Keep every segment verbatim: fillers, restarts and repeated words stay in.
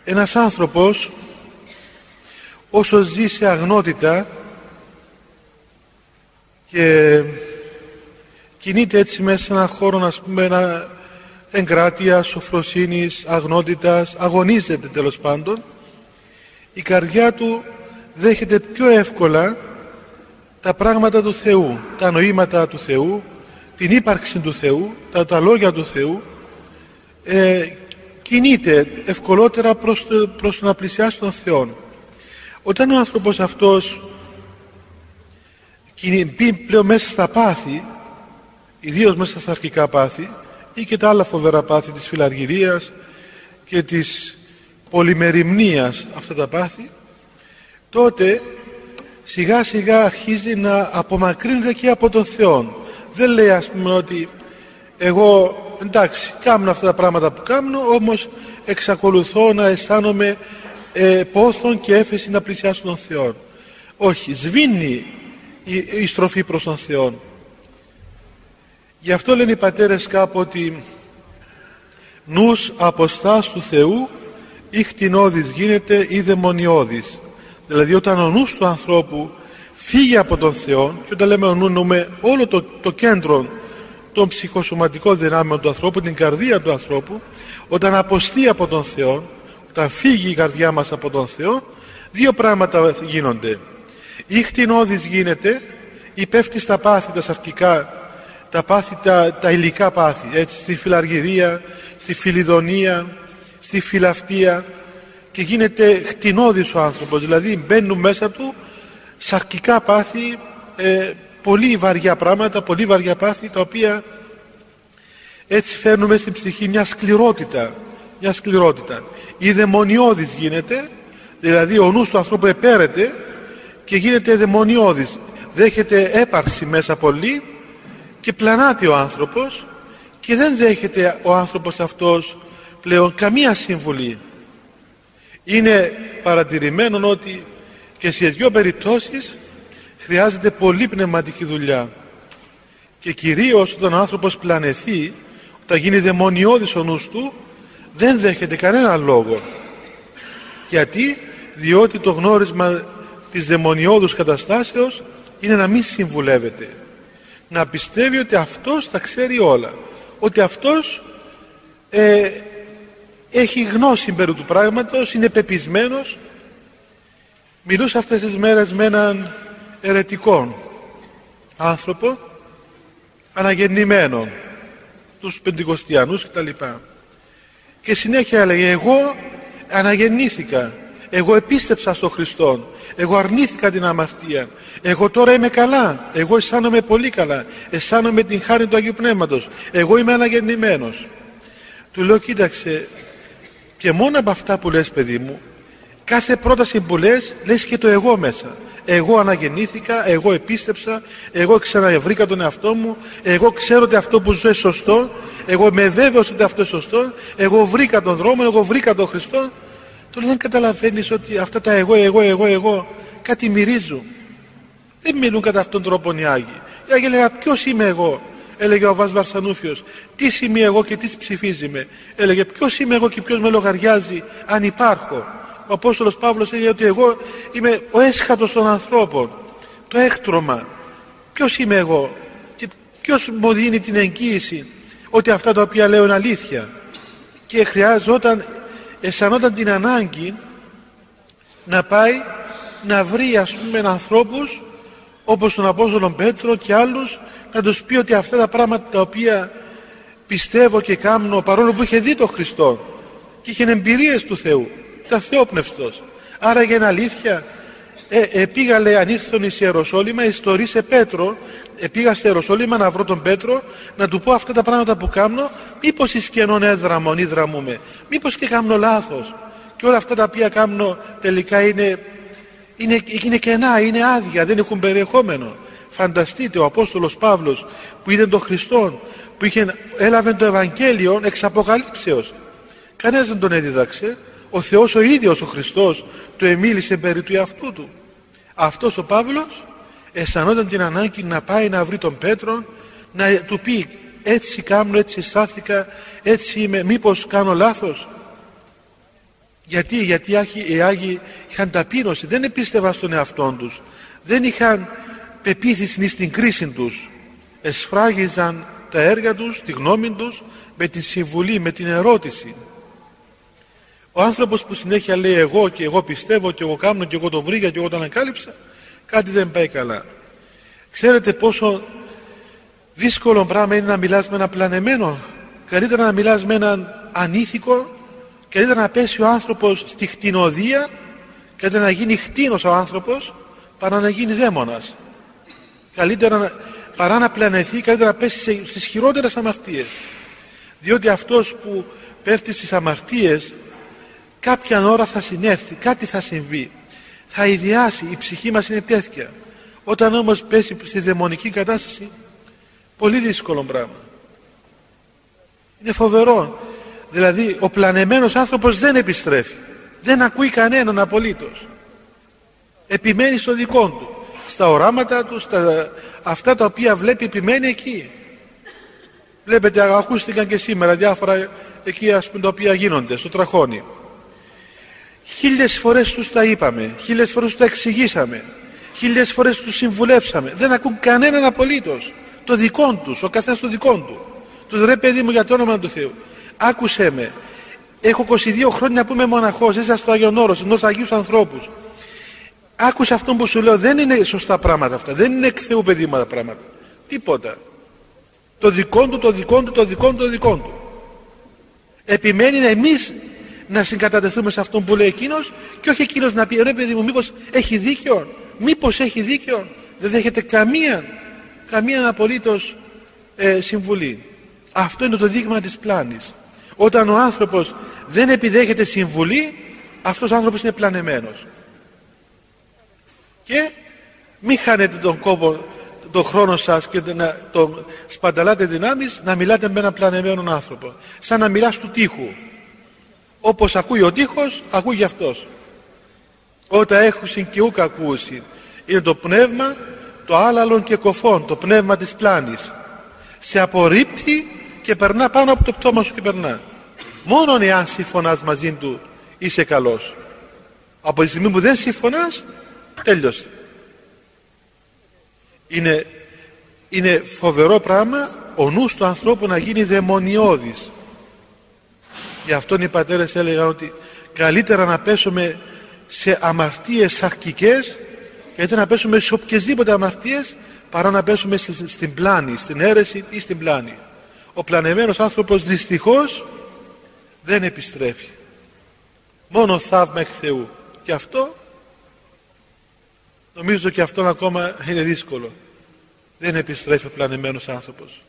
Ένας άνθρωπος όσο ζει σε αγνότητα και κινείται έτσι μέσα σε έναν χώρο, ας πούμε, ένα εγκράτειας, σοφροσύνης, αγνότητας, αγωνίζεται τέλος πάντων, η καρδιά του δέχεται πιο εύκολα τα πράγματα του Θεού, τα νοήματα του Θεού, την ύπαρξη του Θεού, τα, τα λόγια του Θεού, ε, κινείται ευκολότερα προς, προς το να πλησιάσει τον Θεό. Όταν ο άνθρωπος αυτός μπει πλέον μέσα στα πάθη, ιδίως μέσα στα αρχικά πάθη ή και τα άλλα φοβερά πάθη της φιλαργυρίας και της πολυμεριμνίας, αυτά τα πάθη, τότε σιγά σιγά αρχίζει να απομακρύνεται και από τον Θεό. Δεν λέει, ας πούμε, ότι εγώ εντάξει κάνω αυτά τα πράγματα που κάνω, όμως εξακολουθώ να αισθάνομαι ε, πόθον και έφεση να πλησιάσω τον Θεό. Όχι, σβήνει η, η στροφή προς τον Θεό. Γι' αυτό λένε οι πατέρες κάπου ότι νους αποστάς του Θεού ή κτηνώδης γίνεται ή δαιμονιώδης. Δηλαδή όταν ο νους του ανθρώπου φύγει από τον Θεό, και όταν λέμε ο νου εννοούμε όλο το, το κέντρο των ψυχοσωματικών δυνάμεων του ανθρώπου, την καρδία του ανθρώπου, όταν αποστεί από τον Θεό, όταν φύγει η καρδιά μας από τον Θεό, δύο πράγματα γίνονται. Ή κτηνώδης γίνεται, ή πέφτει στα πάθη τα σαρκικά, τα πάθη, τα, τα υλικά πάθη, έτσι, στη φιλαργυρία, στη φιλιδονία, στη φιλαυτία, και γίνεται κτηνώδης ο άνθρωπος, δηλαδή μπαίνουν μέσα του σαρκικά πάθη, ε, πολύ βαριά πράγματα, πολύ βαριά πάθη, τα οποία έτσι φέρνουμε στην ψυχή μια σκληρότητα, μια σκληρότητα. Η δαιμονιώδης γίνεται, δηλαδή ο νους του ανθρώπου επέρεται και γίνεται δαιμονιώδης, δέχεται έπαρξη μέσα πολύ και πλανάται ο άνθρωπος και δεν δέχεται ο άνθρωπος αυτός πλέον καμία συμβουλή. Είναι παρατηρημένο ότι και σε δύο περιπτώσεις χρειάζεται πολύ πνευματική δουλειά, και κυρίως όταν ο άνθρωπος πλανεθεί, όταν γίνει δαιμονιώδης ο νους του, δεν δέχεται κανένα λόγο. Γιατί? Διότι το γνώρισμα της δαιμονιώδους καταστάσεως είναι να μην συμβουλεύεται, να πιστεύει ότι αυτός τα ξέρει όλα, ότι αυτός ε, έχει γνώση περί του πράγματος, είναι πεπισμένος. Μιλούσα αυτές τις μέρες με έναν αιρετικό άνθρωπο, αναγεννημένο, τους Πεντηκοστιανούς κτλ. Και συνέχεια έλεγε, εγώ αναγεννήθηκα, εγώ επίστεψα στον Χριστό, εγώ αρνήθηκα την αμαρτία, εγώ τώρα είμαι καλά, εγώ αισθάνομαι πολύ καλά, αισθάνομαι την χάρη του Αγίου Πνεύματος, εγώ είμαι αναγεννημένος. Του λέω, κοίταξε, και μόνο από αυτά που λες, παιδί μου, κάθε πρόταση που λες, λες και το εγώ μέσα. Εγώ αναγεννήθηκα, εγώ επίστεψα, εγώ ξαναβρήκα τον εαυτό μου, εγώ ξέρω ότι αυτό που ζω είναι σωστό, εγώ είμαι βέβαιος ότι αυτό είναι σωστό, εγώ βρήκα τον δρόμο, εγώ βρήκα τον Χριστό. Τώρα δεν καταλαβαίνεις ότι αυτά τα εγώ, εγώ, εγώ, εγώ κάτι μυρίζουν. Δεν μιλούν κατά αυτόν τον τρόπο οι Άγιοι. Οι Άγιοι λέγανε, ποιος είμαι εγώ? Έλεγε ο Βάς Βαρσανούφιος, τι είμαι εγώ και τι ψηφίζει με? Έλεγε, ποιος είμαι εγώ και ποιος με λογαριάζει αν υπάρχω? Ο Απόστολος Παύλος έλεγε ότι εγώ είμαι ο έσχατος των ανθρώπων, το έκτρωμα. Ποιος είμαι εγώ και ποιος μου δίνει την εγγύηση ότι αυτά τα οποία λέω είναι αλήθεια? Και χρειάζονταν, αισθανόταν την ανάγκη να πάει να βρει, ας πούμε, ανθρώπους όπως τον Απόστολο Πέτρο και άλλους, να τους πει ότι αυτά τα πράγματα τα οποία πιστεύω και κάνω, παρόλο που είχε δει τον Χριστό και είχε εμπειρίες του Θεού, ήταν θεόπνευστος, άρα για αλήθεια. ε, ε, πήγα, λέει, αν ήρθον εις Ιεροσόλυμα, ιστορήσε Πέτρο, ε, πήγα στο Ιεροσόλυμα να βρω τον Πέτρο, να του πω αυτά τα πράγματα που κάνω, μήπως εις κενών έδραμον ή δραμούμε, μήπως και κάνω λάθος, και όλα αυτά τα οποία κάνω τελικά είναι, είναι, είναι κενά, είναι άδεια, δεν έχουν περιεχόμενο. Φανταστείτε, ο Απόστολος Παύλος που είδε τον Χριστό, που είχε, έλαβε το Ευαγγέλιο εξ Αποκαλύψεως, κανένας δεν τον έδιδαξε, ο Θεός ο ίδιος ο Χριστός του εμίλησε περί του εαυτού του. Αυτός ο Παύλος αισθανόταν την ανάγκη να πάει να βρει τον Πέτρο, να του πει, έτσι κάνω, έτσι στάθηκα, έτσι είμαι, μήπως κάνω λάθος? Γιατί, γιατί οι Άγιοι είχαν ταπείνωση, δεν επίστευαν στον εαυτόν τους, δεν είχαν πεποίθηση στην κρίση τους, εσφράγιζαν τα έργα τους, τη γνώμη τους με την συμβουλή, με την ερώτηση. Ο άνθρωπος που συνέχεια λέει εγώ και εγώ πιστεύω και εγώ κάνω και εγώ το βρήκα και εγώ το ανακάλυψα, κάτι δεν πάει καλά. Ξέρετε πόσο δύσκολο πράγμα είναι να μιλάς με ένα πλανεμένο? Καλύτερα να μιλάς με έναν ανήθικο, καλύτερα να πέσει ο άνθρωπος στη χτινοδία, καλύτερα να γίνει χτίνος ο άνθρωπος παρά να γίνει δαίμονας. Καλύτερα να, παρά να πλανεθεί, καλύτερα να πέσει στις χειρότερες αμαρτίες. Διότι αυτός που πέφτει στις αμαρτίες κάποια ώρα θα συνέρθει, κάτι θα συμβεί, θα ιδιάσει, η ψυχή μας είναι τέτοια. Όταν όμως πέσει στη δαιμονική κατάσταση, πολύ δύσκολο πράγμα. Είναι φοβερό. Δηλαδή ο πλανεμένος άνθρωπος δεν επιστρέφει, δεν ακούει κανέναν απολύτως, επιμένει στο δικό του, στα οράματα του, στα αυτά τα οποία βλέπει, επιμένει εκεί. Βλέπετε, ακούστηκαν και σήμερα διάφορα εκεί, ας πούμε, τα οποία γίνονται στο τραχώνι. Χίλιες φορές τους τα είπαμε, χίλιες φορές τους τα εξηγήσαμε, χίλιες φορές τους συμβουλεύσαμε, δεν ακούν κανέναν απολύτως. Το δικό τους, ο καθένας το δικό του. Τους ρε παιδί μου, για το όνομα του Θεού, άκουσέ με, έχω είκοσι δύο χρόνια που είμαι μοναχός, είσαι στο Άγιον Όρος, ενός Αγίους ανθρώπους. Άκουσε αυτό που σου λέω, δεν είναι σωστά πράγματα αυτά, δεν είναι εκ Θεού παιδίματα πράγματα, τίποτα. Το δικό του, το δικό του, το δικό του, το δικό του. Επιμένει εμείς να συγκατατεθούμε σε αυτόν που λέει εκείνος και όχι εκείνος να πει ρε παιδί μου, μήπως έχει δίκιο, μήπως έχει δίκιο. Δεν δέχεται καμία καμία απολύτως ε, συμβουλή. Αυτό είναι το δείγμα της πλάνης. Όταν ο άνθρωπος δεν επιδέχεται συμβουλή, αυτός ο άνθρωπος είναι πλανεμένος. Και μην χάνετε τον κόπο, τον χρόνο σας και να τον σπανταλάτε δυνάμεις να μιλάτε με έναν πλανεμένο άνθρωπο, σαν να μιλάς του τείχου. Όπως ακούει ο τείχος, ακούει και αυτός. Όταν έχουσιν και ούκ ακούσιν, είναι το πνεύμα, το άλαλον και κοφόν, το πνεύμα της πλάνης. Σε απορρίπτει και περνά πάνω από το πτώμα σου και περνά. Μόνον εάν συμφωνάς μαζί του είσαι καλός. Από τη στιγμή που δεν συμφωνάς, τέλειωσε. Είναι, είναι φοβερό πράγμα ο νους του ανθρώπου να γίνει δαιμονιώδης. Γι' αυτόν οι πατέρες έλεγαν ότι καλύτερα να πέσουμε σε αμαρτίες αρχικές, γιατί να πέσουμε σε οποιασδήποτε αμαρτίες, παρά να πέσουμε στην πλάνη, στην αίρεση ή στην πλάνη. Ο πλανεμένος άνθρωπος δυστυχώς δεν επιστρέφει. Μόνο θαύμα εκ Θεού. Και αυτό, νομίζω και αυτό ακόμα είναι δύσκολο. Δεν επιστρέφει ο πλανεμένος άνθρωπος.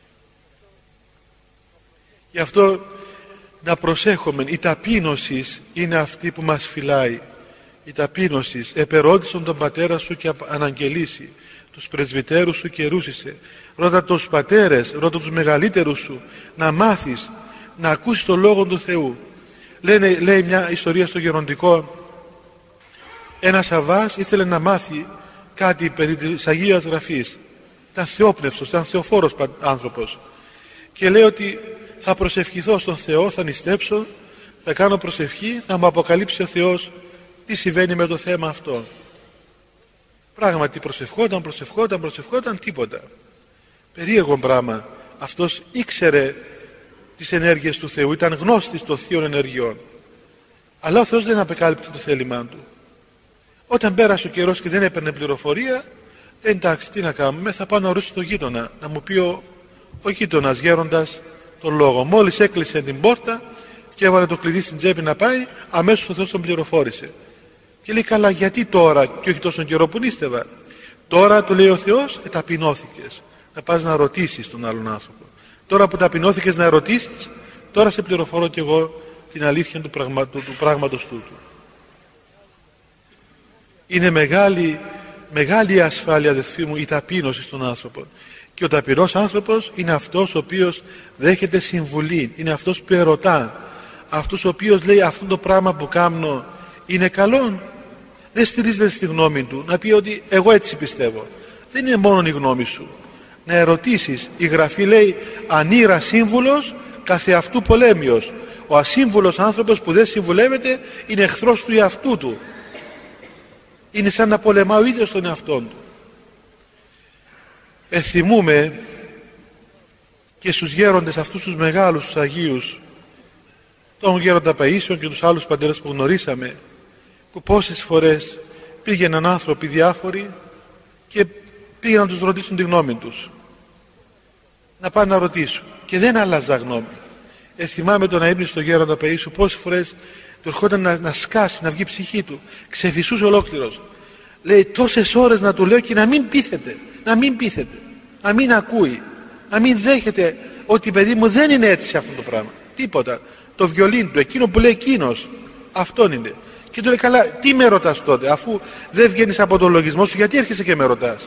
Γι' αυτό να προσέχουμε, η ταπείνωση είναι αυτή που μας φυλάει. Η ταπείνωση, επερώτησον τον πατέρα σου και αναγγελίσει, τους πρεσβυτέρους σου και ρούσισε. Ρώτα τους πατέρες, ρώτα τους μεγαλύτερους σου, να μάθεις, να ακούσεις τον Λόγο του Θεού. Λένε, λέει μια ιστορία στο γεροντικό, ένας Αββάς ήθελε να μάθει κάτι περί της Αγίας Γραφής. Ήταν θεόπνευστος, ήταν θεοφόρος άνθρωπος. Και λέει ότι θα προσευχηθώ στον Θεό, θα νηστέψω, θα κάνω προσευχή να μου αποκαλύψει ο Θεός τι συμβαίνει με το θέμα αυτό. Πράγματι προσευχόταν, προσευχόταν, προσευχόταν, τίποτα. Περίεργο πράγμα. Αυτός ήξερε τις ενέργειες του Θεού, ήταν γνώστης των θείων ενεργειών. Αλλά ο Θεός δεν απεκάλυψε το θέλημά του. Όταν πέρασε ο καιρός και δεν έπαιρνε πληροφορία, εντάξει, τι να κάνουμε, θα πάω να ρωτήσω τον γείτονα, να μου πει ο, ο γείτονας γέροντας τον λόγο. Μόλις έκλεισε την πόρτα και έβαλε το κλειδί στην τσέπη να πάει, αμέσως ο Θεός τον πληροφόρησε. Και λέει, καλά, γιατί τώρα και όχι τόσο καιρό που νήστευα? Τώρα, του λέει ο Θεός, ε, ταπεινώθηκες να πας να ρωτήσεις τον άλλον άνθρωπο. Τώρα που ταπεινώθηκες να ρωτήσεις, τώρα σε πληροφορώ κι εγώ την αλήθεια του, πραγμα, του, του πράγματος τούτου. Είναι μεγάλη, μεγάλη ασφάλεια, αδελφοί μου, η ταπείνωση στον άνθρωπο. Και ο ταπεινός άνθρωπος είναι αυτός ο οποίος δέχεται συμβουλή, είναι αυτός που ερωτά, αυτός ο οποίος λέει αυτό το πράγμα που κάνω είναι καλό. Δεν στηρίζεται στη γνώμη του, να πει ότι εγώ έτσι πιστεύω. Δεν είναι μόνο η γνώμη σου. Να ερωτήσεις. Η Γραφή λέει ανήρα σύμβουλος καθεαυτού πολέμιος. Ο ασύμβουλος άνθρωπος που δεν συμβουλεύεται είναι εχθρός του εαυτού του. Είναι σαν να πολεμά ο ίδιος τον εαυτό του. Εθυμούμε και στους γέροντες αυτούς τους μεγάλους, τους Αγίους, τον γέροντα Παΐσιον και τους άλλους πατέρες που γνωρίσαμε, που πόσες φορές πήγαιναν άνθρωποι διάφοροι και πήγαιναν να τους ρωτήσουν τη γνώμη τους, να πάνε να ρωτήσουν, και δεν άλλαζα γνώμη. Ε, θυμάμαι τον αείμνηστο γέροντα Παΐσιου, πόσες φορές του ερχόταν να, να σκάσει, να βγει η ψυχή του, ξεφυσούσε ολόκληρος. Λέει τόσες ώρες να του λέω και να μην πείθεται, να μην πείθεται, να μην ακούει, να μην δέχεται ότι παιδί μου δεν είναι έτσι αυτό το πράγμα. Τίποτα. Το βιολίν του, εκείνο που λέει εκείνος, αυτόν είναι. Και του λέει καλά, τι με ρωτάς τότε, αφού δεν βγαίνεις από τον λογισμό σου, γιατί έρχεσαι και με ρωτάς?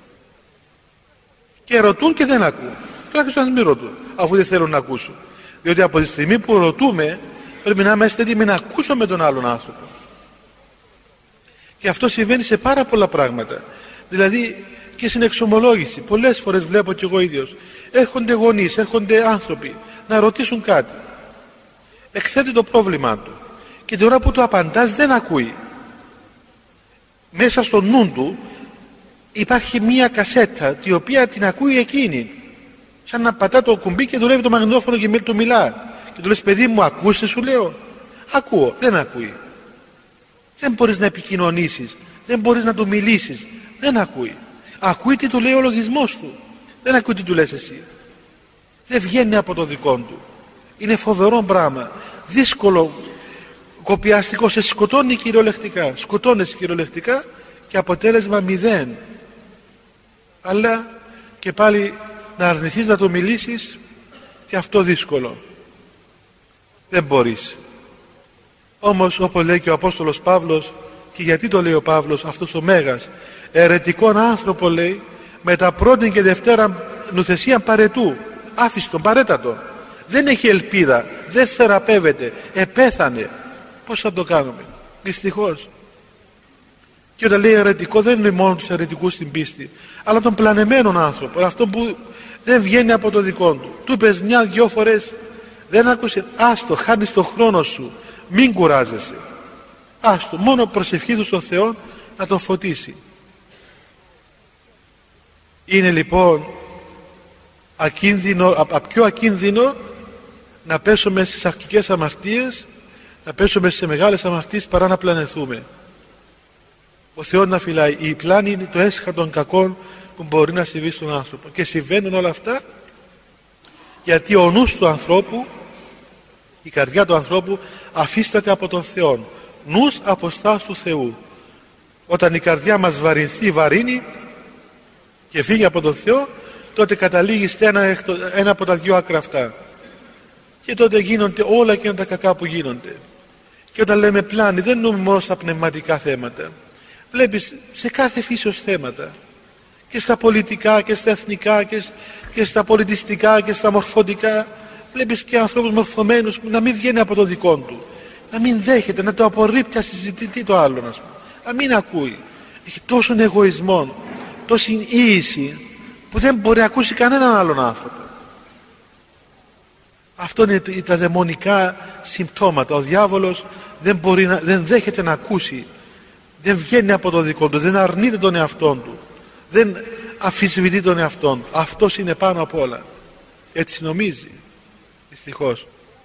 Και ρωτούν και δεν ακούν. Τουλάχιστον να μην ρωτούν, αφού δεν θέλουν να ακούσουν. Διότι από τη στιγμή που ρωτούμε, πρέπει να είμαστε έτοιμοι να ακούσουμε τον άλλον άνθρωπο. Και αυτό συμβαίνει σε πάρα πολλά πράγματα. Δηλαδή και στην εξομολόγηση. Πολλές φορές βλέπω κι εγώ ίδιος. Έρχονται γονείς, έρχονται άνθρωποι να ρωτήσουν κάτι. Εκθέτει το πρόβλημά του. Και την ώρα που του απαντάς δεν ακούει. Μέσα στο νου του υπάρχει μία κασέτα η οποία την ακούει εκείνη. Σαν να πατά το κουμπί και δουλεύει το μαγνητόφωνο και του μιλά. Και του λες παιδί μου ακούσε, σου λέω. Ακούω, δεν ακούει. Δεν μπορείς να επικοινωνήσεις, δεν μπορείς να του μιλήσεις, δεν ακούει. Ακούει τι του λέει ο λογισμός του, δεν ακούει τι του λες εσύ. Δεν βγαίνει από το δικό του. Είναι φοβερό πράγμα, δύσκολο, κοπιαστικό, σε σκοτώνει κυριολεκτικά. Σκοτώνεσαι κυριολεκτικά και αποτέλεσμα μηδέν. Αλλά και πάλι να αρνηθείς να το μιλήσεις, και αυτό δύσκολο. Δεν μπορείς. Όμως όπως λέει και ο Απόστολος Παύλος, και γιατί το λέει ο Παύλος, αυτός ο μέγας αιρετικόν άνθρωπο, λέει, με τα πρώτη και δευτέρα νουθεσία παρετού, άφηστον, παρέτατο, δεν έχει ελπίδα, δεν θεραπεύεται, επέθανε. Πώς θα το κάνουμε? Δυστυχώς. Και όταν λέει αιρετικό, δεν είναι μόνο τους αιρετικούς στην πίστη, αλλά τον πλανεμένον άνθρωπο, αυτό που δεν βγαίνει από το δικό του. Του είπες μια-δυο φορές, δεν άκουσε, άστο, χάνεις το χρόνο σου, μην κουράζεσαι, άστο, μόνο προσευχήθου στον Θεό να τον φωτίσει. Είναι λοιπόν ακίνδυνο, α, πιο ακίνδυνο να πέσουμε στις αρχικές αμαρτίες, να πέσουμε σε μεγάλες αμαρτίες, παρά να πλανεθούμε. Ο Θεός να φυλάει. Η πλάνη είναι το έσχα των κακών που μπορεί να συμβεί στον άνθρωπο, και συμβαίνουν όλα αυτά γιατί ο νους του ανθρώπου, η καρδιά του ανθρώπου αφίσταται από τον Θεό. Νους αποστάς του Θεού. Όταν η καρδιά μας βαρυνθεί, βαρύνει και φύγει από τον Θεό, τότε καταλήγει σε ένα, ένα από τα δυο άκρα αυτά. Και τότε γίνονται όλα εκείνα τα κακά που γίνονται. Και όταν λέμε πλάνη, δεν εννοούμε μόνο στα πνευματικά θέματα. Βλέπεις σε κάθε φύσεως θέματα, και στα πολιτικά και στα εθνικά και, και στα πολιτιστικά και στα μορφωτικά, βλέπεις και ανθρώπους μορφωμένους να μην βγαίνει από το δικό του, να μην δέχεται, να το απορρίπτει, να συζητεί το άλλο, ας πούμε, να μην ακούει. Έχει τόσον εγωισμό, τόση ίηση, που δεν μπορεί να ακούσει κανέναν άλλον άνθρωπο. Αυτό είναι τα δαιμονικά συμπτώματα. Ο διάβολος δεν, μπορεί να, δεν δέχεται να ακούσει, δεν βγαίνει από το δικό του, δεν αρνείται τον εαυτό του, δεν αμφισβητεί τον εαυτό του. Αυτός είναι πάνω απ' όλα. Έτσι νομίζει, δυστυχώς.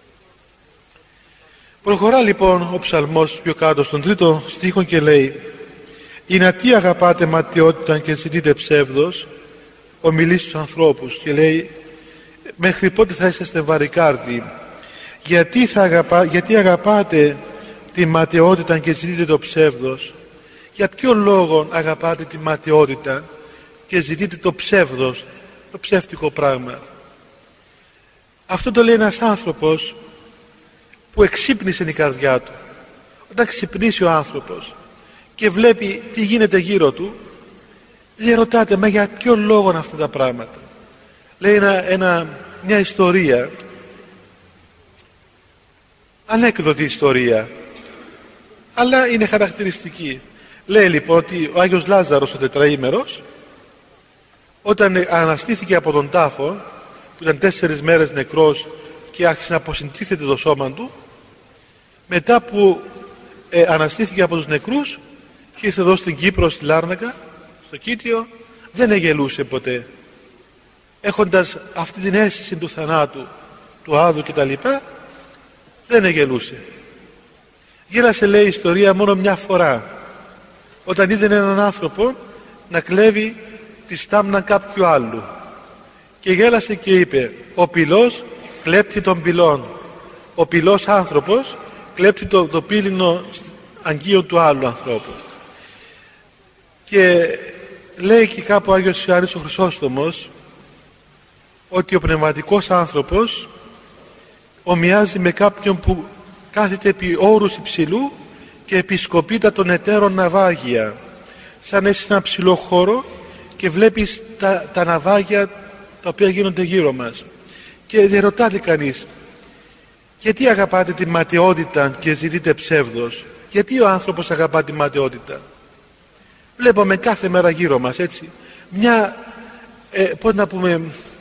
Προχωρά λοιπόν ο ψαλμός πιο κάτω στον τρίτο στίχο και λέει: «Είναι τι αγαπάτε ματαιότητα και ζητείτε ψεύδος, ομιλεί στους ανθρώπους». Και λέει: «Μέχρι πότε θα είσαστε βαρικάρδοι? Γιατί, θα αγαπά, γιατί αγαπάτε τη ματαιότητα και ζητείτε το ψεύδος?» Για ποιο λόγο αγαπάτε τη ματαιότητα και ζητείτε το ψεύδος, το ψεύτικο πράγμα? Αυτό το λέει ένας άνθρωπος που εξύπνησε η καρδιά του. Όταν ξυπνήσει ο άνθρωπος και βλέπει τι γίνεται γύρω του, δεν ρωτάτε, μα για ποιο λόγο είναι αυτά τα πράγματα? Λέει ένα, ένα, μια ιστορία, ανέκδοτη ιστορία, αλλά είναι χαρακτηριστική. Λέει λοιπόν ότι ο Άγιος Λάζαρος ο τετραήμερος, όταν αναστήθηκε από τον τάφο, που ήταν τέσσερις μέρες νεκρός και άρχισε να αποσυντίθεται το σώμα του, μετά που ε, αναστήθηκε από τους νεκρούς και ήρθε εδώ στην Κύπρο, στη Λάρνακα, στο Κίτιο, δεν εγελούσε ποτέ. Έχοντας αυτή την αίσθηση του θανάτου, του άδου κτλ, δεν εγελούσε. Γέλασε, λέει η ιστορία, μόνο μια φορά, όταν είδε έναν άνθρωπο να κλέβει τη στάμνα κάποιου άλλου, και γέλασε και είπε: ο πυλός κλέπτει τον πυλών, ο πυλός άνθρωπος κλέπτει το, το πύληνο αγγείο του άλλου ανθρώπου. Και λέει και κάπου ο Άγιος Ιωάννης ο Χρυσόστομος ότι ο πνευματικός άνθρωπος ομοιάζει με κάποιον που κάθεται επί όρους υψηλού και επισκοπεί τα των εταίρων ναυάγια, σαν είσαι σε ένα ψηλό χώρο και βλέπεις τα, τα ναυάγια τα οποία γίνονται γύρω μας, και διερωτάται κανείς, γιατί αγαπάτε τη ματαιότητα και ζητείτε ψεύδος? Γιατί ο άνθρωπος αγαπά τη ματαιότητα? Βλέπουμε κάθε μέρα γύρω μας, έτσι, μια ε, πώς να πούμε,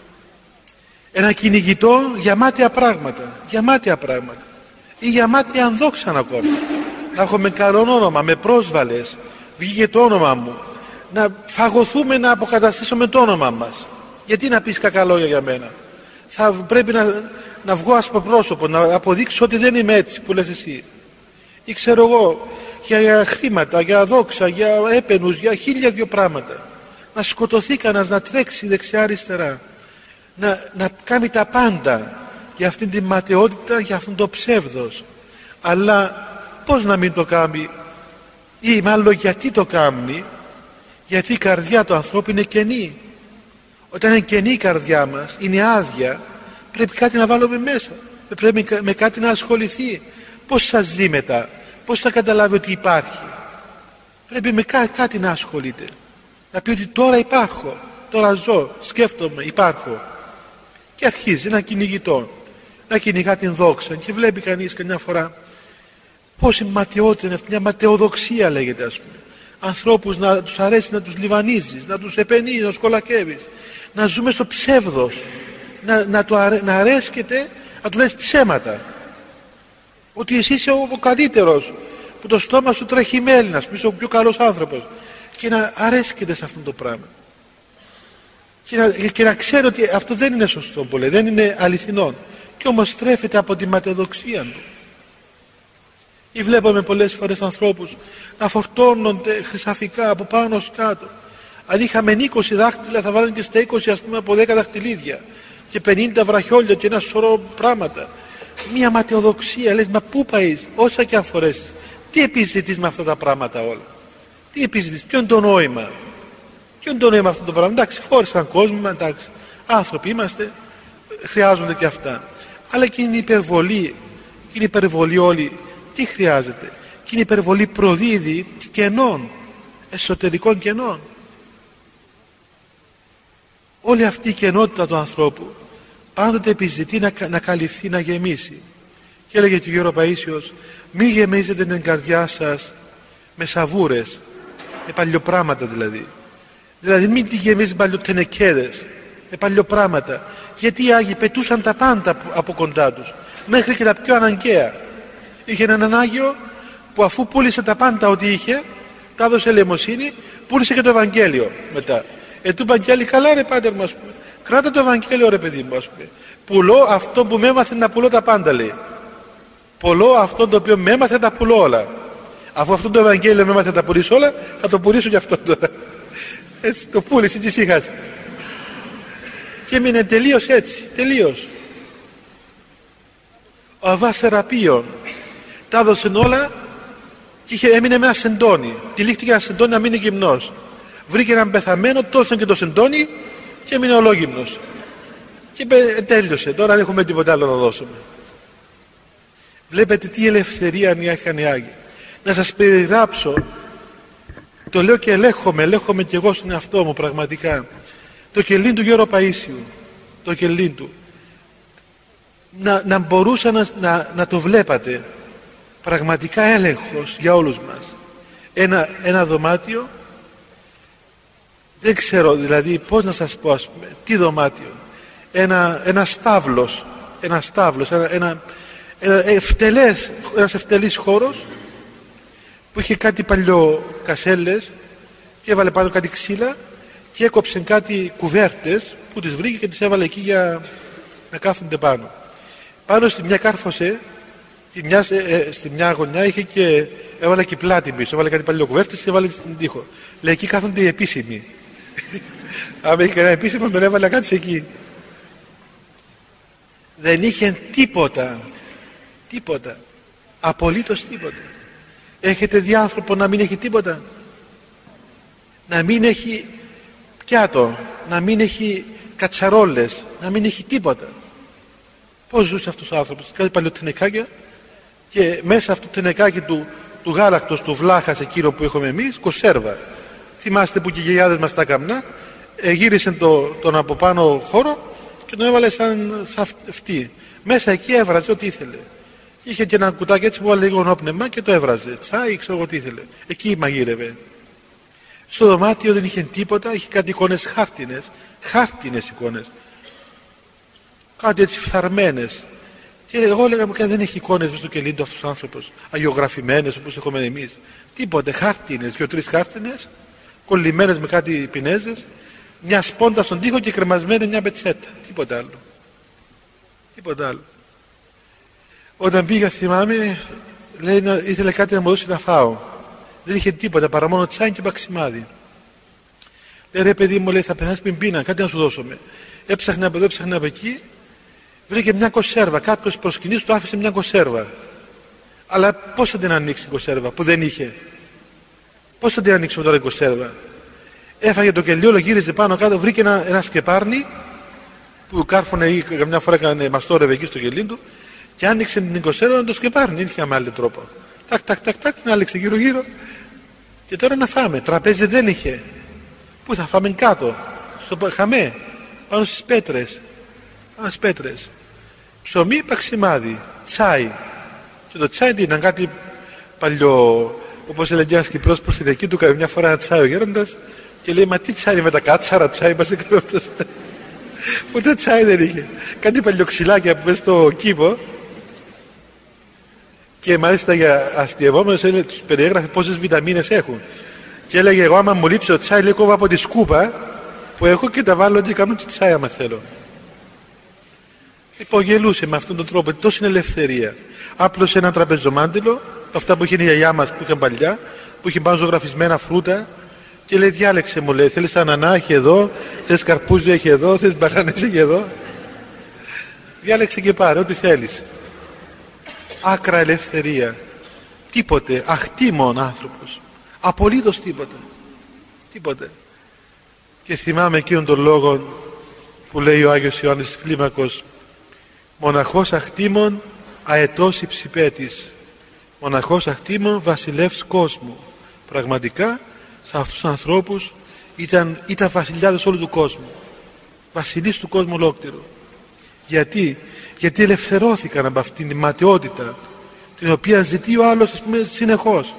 ένα κυνηγητό για μάταια πράγματα, για μάταια πράγματα ή για μάταια ανδόξαν ακόμα. Να έχουμε καλό όνομα, με πρόσβαλες, βγήκε το όνομα μου, να φαγωθούμε, να αποκαταστήσουμε το όνομα μας. Γιατί να πεις κακά λόγια για μένα? Θα πρέπει να, να βγω ασπροπρόσωπο, να αποδείξω ότι δεν είμαι έτσι που λες εσύ. Ή ξέρω εγώ, για, για χρήματα, για δόξα, για έπαινους, για χίλια δυο πράγματα. Να σκοτωθεί κανένας, να τρέξει δεξιά αριστερά, να, να κάνει τα πάντα για αυτήν την ματαιότητα, για αυτόν το ψεύδος. Αλλά πώς να μην το κάνει? Ή μάλλον γιατί το κάνει? Γιατί η καρδιά του ανθρώπου είναι κενή. Όταν είναι κενή η καρδιά μας, είναι άδεια, πρέπει κάτι να βάλουμε μέσα, πρέπει με κάτι να ασχοληθεί. Πώς θα ζει μετά? Πώς θα καταλάβει ότι υπάρχει? Πρέπει με κά, κάτι να ασχολείται, να πει ότι τώρα υπάρχω, τώρα ζω, σκέφτομαι, υπάρχω. Και αρχίζει ένα κυνηγητό, να κυνηγά την δόξα, και βλέπει κανείς καμιά φορά πόση ματαιότητα είναι αυτή, μια ματαιοδοξία λέγεται, ας πούμε. Ανθρώπους να τους αρέσει να τους λιβανίζεις, να τους επενείς, να τους κολακεύεις, να ζούμε στο ψεύδος, να, να, του αρέ, να αρέσκεται, να του λες ψέματα, ότι εσύ είσαι ο, ο καλύτερος, που το στόμα σου τρέχει μέλι, να είσαι ο πιο καλός άνθρωπος, και να αρέσκεται σε αυτό το πράγμα, και να, και να ξέρει ότι αυτό δεν είναι σωστό, πολύ, δεν είναι αληθινό, και όμως στρέφεται από τη ματαιοδοξία του. Ή βλέπουμε πολλές φορές ανθρώπους να φορτώνονται χρυσαφικά από πάνω ως κάτω. Αν είχαμε είκοσι δάχτυλα, θα βάλουν και στα είκοσι, ας πούμε, από δέκα δαχτυλίδια, και πενήντα βραχιόλια και ένα σωρό πράγματα. Μια ματαιοδοξία. Λες, μα πού πάεις? Όσα και αν φορέσεις, τι επιζητείς με αυτά τα πράγματα όλα? Τι επιζητείς? Ποιο είναι το νόημα? Ποιο είναι το νόημα αυτό το πράγμα? Εντάξει, φόρησαν κόσμο, εντάξει, άνθρωποι είμαστε, χρειάζονται και αυτά. Αλλά και είναι υπερβολή, είναι υπερβολή όλοι. Τι χρειάζεται? Και είναι υπερβολή προδίδει κενών, εσωτερικών κενών. Όλη αυτή η κενότητα του ανθρώπου πάντοτε επιζητεί να, να καλυφθεί, να γεμίσει. Και έλεγε και ο Γέρο Παΐσιος, μη γεμίζετε την καρδιά σας με σαβούρες, με παλιοπράματα δηλαδή. Δηλαδή μην τη γεμίζει με παλιοτενεκέδες, με παλιοπράματα. Γιατί οι Άγιοι πετούσαν τα πάντα από κοντά τους, μέχρι και τα πιο αναγκαία. Είχε έναν Άγιο που αφού πούλησε τα πάντα ό,τι είχε, τα έδωσε ελεημοσύνη, πούλησε και το Ευαγγέλιο μετά. Ε, του Ευαγγέλιο, καλά ρε πάτερ μου, ας πούμε. Κράτα το Ευαγγέλιο ρε παιδί μου, ας πούμε. Πουλώ αυτό που με έμαθε να πουλώ τα πάντα, λέει. Πουλώ αυτό το οποίο με έμαθε τα πουλώ όλα. Αφού αυτό το Ευαγγέλιο με έμαθε τα πουλήσω όλα, θα το πουλήσω και αυτό τώρα. Έτσι, το πούλησε και ησύχασε. Και έμεινε τελείως έτσι, τελείως. Ο Αββάς Σεραπείων τα έδωσε όλα και είχε, έμεινε με ένα σεντόνι. Τυλίχτηκε ένα σεντόνι να μείνει γυμνός. Βρήκε έναν πεθαμένο, τόσο και το σεντόνι, και έμεινε ολόγυμνος. Και τέλειωσε. Τώρα δεν έχουμε τίποτα άλλο να δώσουμε. Βλέπετε τι ελευθερία είχαν οι Άγιοι. Να σας περιγράψω, το λέω και ελέγχομαι, ελέγχομαι και εγώ στον εαυτό μου πραγματικά. Το κελίν του Γέρο Παΐσιου, το κελίν του. Να, να μπορούσα να, να, να το βλέπατε. Πραγματικά έλεγχος για όλους μας. Ένα, ένα δωμάτιο, δεν ξέρω δηλαδή πώς να σας πω, ας πούμε, τι δωμάτιο. Ένα, ένα στάβλος, ένα στάβλος, ένα, ένα, ένα ευτελές, ένας ευτελής χώρος που είχε κάτι παλιό κασέλες και έβαλε πάνω κάτι ξύλα και έκοψε κάτι κουβέρτες που τις βρήκε και τις έβαλε εκεί για να κάθονται πάνω. Πάνω στη μια κάρφωσε, στη μια, ε, στη μια γωνιά είχε και έβαλε και πλάτη πίσω, έβαλε κάτι παλιό κουβέρτες και έβαλε στην τοίχο. Λέει εκεί κάθονται οι επίσημοι. Αν είχε κανένα επίσημο τον έβαλε να κάτσει εκεί. Δεν είχε τίποτα, τίποτα, απολύτως τίποτα. Έχετε δει άνθρωπο να μην έχει τίποτα? Να μην έχει πιάτο, να μην έχει κατσαρόλες, να μην έχει τίποτα. Πώς ζούσε αυτός ο άνθρωπος? Κάτι παλιό τενεκάκια και μέσα αυτό το τενεκάκι του, του γάλακτος, του βλάχας εκείνο που έχουμε εμείς, κονσέρβα. Θυμάστε που και οι γιαγιάδες μας τα καμνά, ε, γύρισε το, τον από πάνω χώρο και τον έβαλε σαν, σαν αυτή. Μέσα εκεί έβραζε ό,τι ήθελε. Είχε και ένα κουτάκι έτσι που έβαλε λίγο νόπνευμα και το έβραζε. Τσάι, ξέρω εγώ τι ήθελε. Εκεί μαγείρευε. Στο δωμάτιο δεν είχε τίποτα, είχε κάτι εικόνες χάρτινες, χάρτινες εικόνες. Κάτι έτσι φθαρμένες. Και εγώ έλεγα μου, δεν έχει εικόνες μέσα στο κελί του αυτός ο άνθρωπος, αγιογραφημένες όπως έχουμε εμείς. Τίποτε, χάρτινες, δύο-τρεις χάρτινες, κολλημένες με κάτι πινέζες, μια σπόντα στον τοίχο και κρεμασμένη μια πετσέτα. Τίποτα άλλο. Τίποτα άλλο. Όταν πήγα, θυμάμαι, λέει, να, ήθελε κάτι να μου δώσει να φάω. Δεν είχε τίποτα παρά μόνο τσάι και παξιμάδι. Λέει, ρε παιδί μου, λέει, θα πεθάνεις πριν πείνα, κάτι να σου δώσουμε. Έψαχνα από εδώ, έψαχνα από εκεί, βρήκε μια κονσέρβα. Κάποιος προσκυνής του άφησε μια κονσέρβα. Αλλά πώς θα την ανοίξει την κονσέρβα που δεν είχε? Πώς θα την ανοίξουμε τώρα την κονσέρβα? Έφαγε το κελί, όλο γύριζε πάνω κάτω, βρήκε ένα, ένα σκεπάρνι που κάρφωνε ή καμιά φορά έκανε μαστόρευε εκεί στο κελί του και άνοιξε την κονσέρβα να το σκεπάρνι. Δεν είχε με άλλο τρόπο. Τάκ, τάκ, τάκ, τάκ, την άλλαξε γύρω-γύρω. Και τώρα να φάμε. Τραπέζι δεν είχε. Πού θα φάμε? Κάτω. Στο χαμέ. Πάνω στις πέτρες. Πάνω στις πέτρες. Ψωμί, παξιμάδι. Τσάι. Και το τσάι ήταν κάτι παλιό. Όπως έλεγε ένας Κυπρός προς τη δική του, έκανε μια φορά ένα τσάι ο γέροντας και λέει, μα τι τσάι με τα κάτσαρα τσάι μας έκανε αυτός? Ούτε τσάι δεν είχε. Κάτι παλιοξυλάκια που μέσα στο κήπο. Και μάλιστα για αστειευόμενος τους περιέγραφε πόσες βιταμίνες έχουν. Και έλεγε, εγώ άμα μου λείψει το τσάι, λέει, κόβω από τη σκούπα που έχω και τα βάλω και κάνω και τσάι άμα θέλω. Υπογελούσε με αυτόν τον τρόπο. Τόση είναι ελευθερία. Άπλωσε ένα τραπεζομάντιλο, αυτά που είχε η γιαγιά μας που είχαν παλιά, που είχε πάνω ζωγραφισμένα φρούτα, και λέει, διάλεξε, μου λέει, θέλεις ανανά, έχει εδώ, θέλεις καρπούζι, έχει εδώ, θέλεις μπανάνες, έχει εδώ. Διάλεξε και πάρε ό,τι θέλεις. Άκρα ελευθερία. Τίποτε, αχτήμων άνθρωπος. Απολύτως τίποτε. Τίποτε. Και θυμάμαι εκείνον τον λόγο που λέει ο Άγιος Ιωάννης Κλίμακος, μοναχός αχτήμων αετός υψηπέτης, μοναχός αχτήμων βασιλεύς κόσμου. Πραγματικά σε αυτούς τους ανθρώπους ήταν, ήταν βασιλιάδες όλου του κόσμου, βασιλείς του κόσμου ολόκληρου. Γιατί, γιατί ελευθερώθηκαν από αυτήν τη ματαιότητα την οποία ζητεί ο άλλος, ας πούμε, συνεχώς.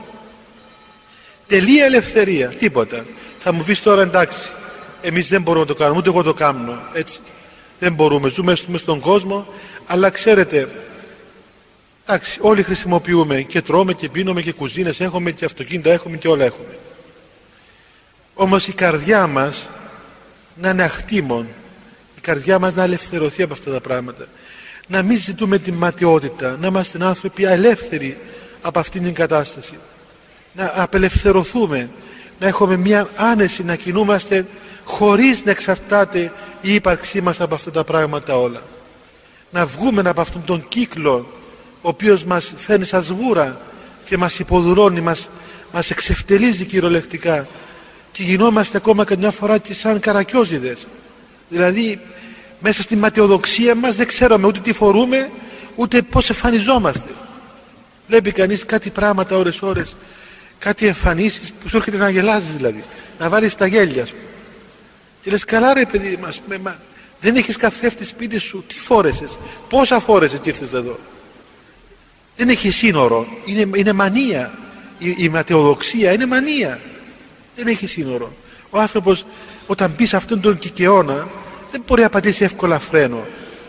Τελεία ελευθερία, τίποτα. Θα μου πεις τώρα, εντάξει, εμείς δεν μπορούμε να το κάνουμε, ούτε εγώ το κάνω, έτσι. Δεν μπορούμε, ζούμε στον κόσμο, αλλά ξέρετε, εντάξει, όλοι χρησιμοποιούμε και τρώμε και πίνουμε και κουζίνες έχουμε και αυτοκίνητα έχουμε και όλα έχουμε. Όμως η καρδιά μας να είναι αχτήμων, η καρδιά μας να ελευθερωθεί από αυτά τα πράγματα, να μην ζητούμε την ματαιότητα, να είμαστε άνθρωποι ελεύθεροι από αυτήν την κατάσταση, να απελευθερωθούμε, να έχουμε μια άνεση, να κινούμαστε χωρίς να εξαρτάται η ύπαρξή μας από αυτά τα πράγματα όλα, να βγούμε από αυτόν τον κύκλο ο οποίος μας φέρνει σαν σβούρα και μας υποδουλώνει, μας, μας εξευτελίζει κυριολεκτικά, και γινόμαστε ακόμα καμιά φορά και σαν καρακιόζιδες. Δηλαδή μέσα στη ματαιοδοξία μας δεν ξέρουμε ούτε τι φορούμε ούτε πώς εμφανιζόμαστε. Βλέπει κανείς κάτι πράγματα ώρες ώρες, κάτι εμφανίσεις που σου έρχεται να γελάζεις, δηλαδή να βάλεις τα γέλια σου και λες, καλά ρε παιδί μας, με, μα, δεν έχεις καθρέφτη σπίτι σου, τι φόρεσες, πόσα φόρεσες και ήρθες εδώ? Δεν έχει σύνορο, είναι, είναι μανία. Η, η ματαιοδοξία είναι μανία, δεν έχει σύνορο. Ο άνθρωπος όταν μπει σε αυτόν τον κικαιώνα δεν μπορεί να πατήσει εύκολα φρένο.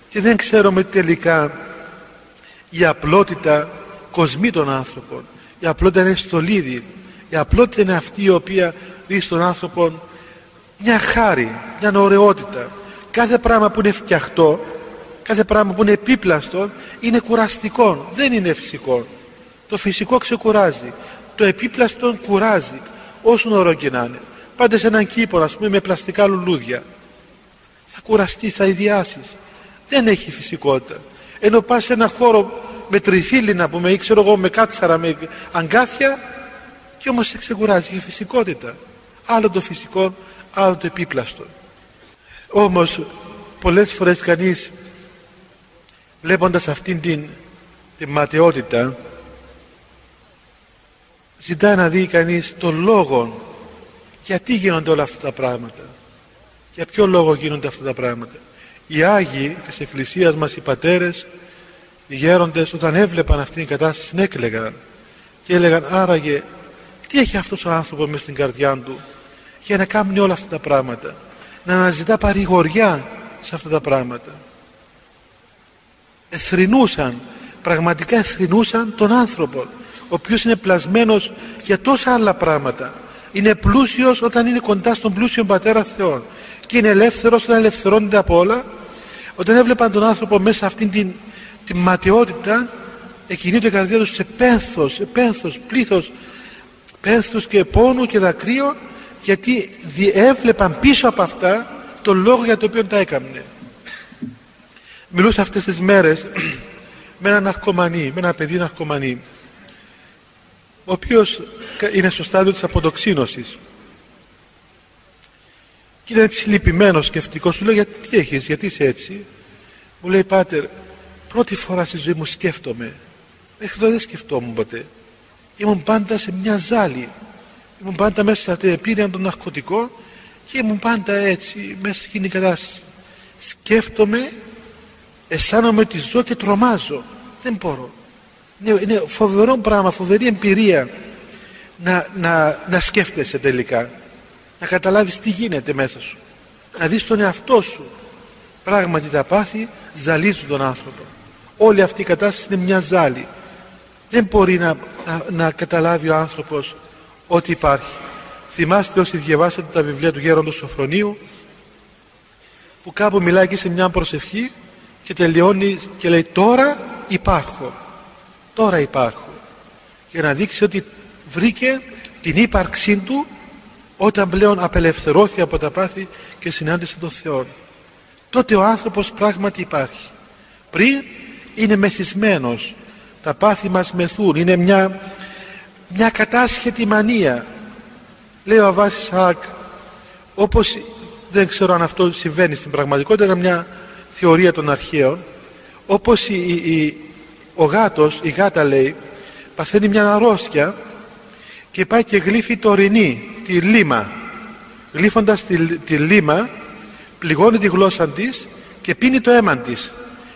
και δεν ξέρουμε τελικά η απλότητα κοσμεί τον άνθρωπο. Η απλότητα είναι στολίδι. Η απλότητα είναι αυτή η οποία δει στον άνθρωπο μια χάρη, μια ωραιότητα. Κάθε πράγμα που είναι φτιαχτό, κάθε πράγμα που είναι επίπλαστο είναι κουραστικό, δεν είναι φυσικό. Το φυσικό ξεκουράζει, το επίπλαστο κουράζει, όσο ωραίο και να είναι. Πάτε σε έναν κήπο, ας πούμε, με πλαστικά λουλούδια, θα κουραστείς, θα ιδιάσεις, δεν έχει φυσικότητα. Ενώ πας σε έναν χώρο με τριφύλι, να πούμε, ή ξέρω εγώ με κάτσαρα, με αγκάθια, και όμως σε ξεκουράζει, έχει φυσικότητα. Άλλο το φυσικό, άλλο το επίπλαστο. Όμως πολλές φορές κανείς, βλέποντας αυτήν την, την ματαιότητα, ζητάει να δει κανείς τον λόγο γιατί γίνονται όλα αυτά τα πράγματα, για ποιο λόγο γίνονται αυτά τα πράγματα. Οι Άγιοι της Εκκλησίας μας, οι πατέρες, οι γέροντες, όταν έβλεπαν αυτήν την κατάσταση, έκλαιγαν και έλεγαν, άραγε τι έχει αυτός ο άνθρωπος μες στην καρδιά του για να κάνει όλα αυτά τα πράγματα, να αναζητά παρηγοριά σε αυτά τα πράγματα. Εθρηνούσαν, πραγματικά εθρηνούσαν τον άνθρωπο, ο οποίος είναι πλασμένος για τόσα άλλα πράγματα. Είναι πλούσιος όταν είναι κοντά στον πλούσιο Πατέρα Θεό και είναι ελεύθερος όταν ελευθερώνεται από όλα. Όταν έβλεπαν τον άνθρωπο μέσα σε αυτήν την, την ματαιότητα, εκκινείται η καρδιά τους σε πένθος, σε πένθος, πλήθος, πένθος και πόνου και δακρύων, γιατί έβλεπαν πίσω από αυτά τον λόγο για τον οποίο τα έκαμνε. Μιλούσα αυτές τις μέρες με έναν ναρκωμανή, με ένα παιδί ναρκωμανή, ο οποίος είναι στο στάδιο της αποτοξίνωσης και είναι έτσι λυπημένος, σκεφτικός. Σου λέω, γιατί τι έχεις, γιατί είσαι έτσι? Μου λέει, πάτερ, πρώτη φορά στη ζωή μου σκέφτομαι. Μέχρι τώρα δεν σκεφτόμουν ποτέ. Ήμουν πάντα σε μια ζάλη, ήμουν πάντα μέσα στα επίρρεια των ναρκωτικών και ήμουν πάντα έτσι μέσα σε εκείνη την κατάσταση. Σκέφτομαι, αισθάνομαι ότι ζω και τρομάζω, δεν μπορώ. Είναι, είναι φοβερό πράγμα, φοβερή εμπειρία να, να, να σκέφτεσαι τελικά, να καταλάβεις τι γίνεται μέσα σου, να δεις τον εαυτό σου. Πράγματι τα πάθη ζαλίζουν τον άνθρωπο. Όλη αυτή η κατάσταση είναι μια ζάλη. Δεν μπορεί να, να, να καταλάβει ο άνθρωπος ότι υπάρχει. Θυμάστε όσοι διαβάσατε τα βιβλία του Γέροντος Σοφρονίου, που κάπου μιλάει και σε μια προσευχή και τελειώνει και λέει, τώρα υπάρχω, τώρα υπάρχω, για να δείξει ότι βρήκε την ύπαρξή του όταν πλέον απελευθερώθηκε από τα πάθη και συνάντησε τον Θεό. Τότε ο άνθρωπος πράγματι υπάρχει. Πριν είναι μεθυσμένος, τα πάθη μας μεθούν, είναι μια, μια κατάσχετη μανία. Λέει ο Αββάς Ισαάκ, όπως, δεν ξέρω αν αυτό συμβαίνει στην πραγματικότητα, είναι μια θεωρία των αρχαίων, όπως η, η, ο γάτος, η γάτα λέει, παθαίνει μια αρρώστια και πάει και γλύφει το ορεινή, τη λίμα. Γλύφοντας τη, τη λίμα, πληγώνει τη γλώσσα της και πίνει το αίμα της.